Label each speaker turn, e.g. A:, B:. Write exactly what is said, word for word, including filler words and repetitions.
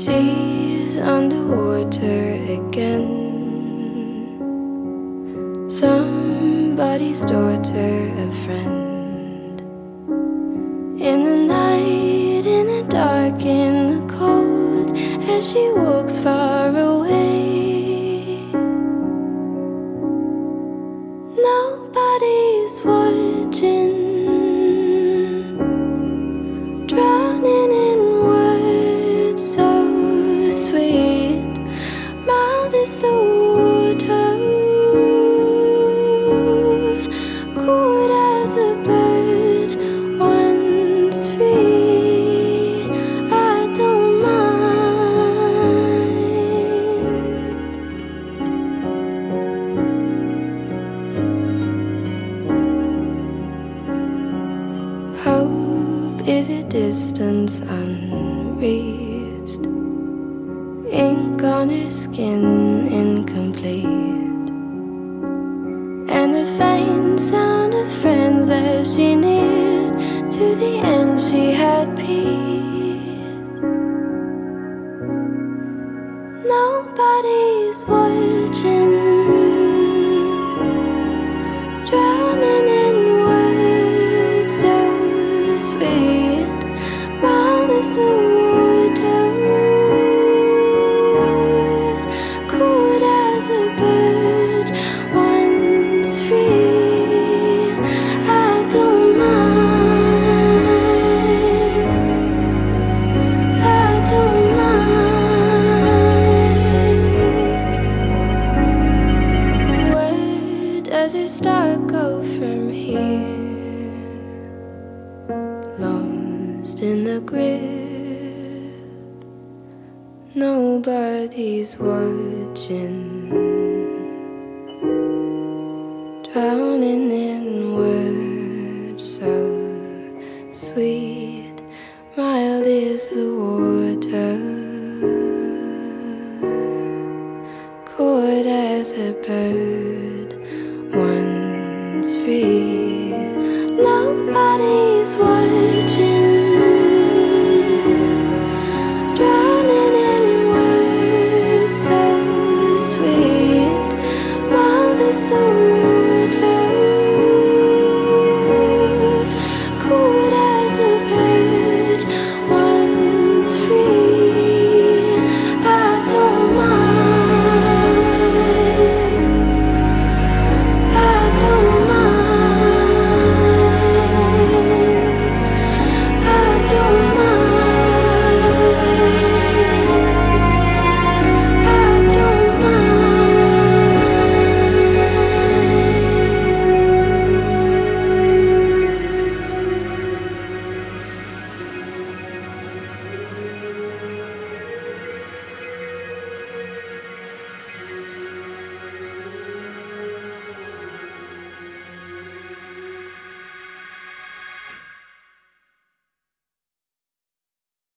A: She's underwater again, somebody's daughter, a friend. In the night, in the dark, in the cold, as she walks far away, nobody's watching, drowning in words so sweet, mild as the water, cold as a bird once free. I don't mind. Hope is a distance unreached, ink on her skin incomplete, and the faint sound of friends as she neared to the end. She had peace. Nobody's watching, drowning in words so sweet, mild as the water, cold as a bird once free. I don't mind. I don't mind. Where does your star go from here? Lost in the grip, nobody's watching, drowning in words so sweet, mild is the water, cold as a bird once free. Nobody's watching.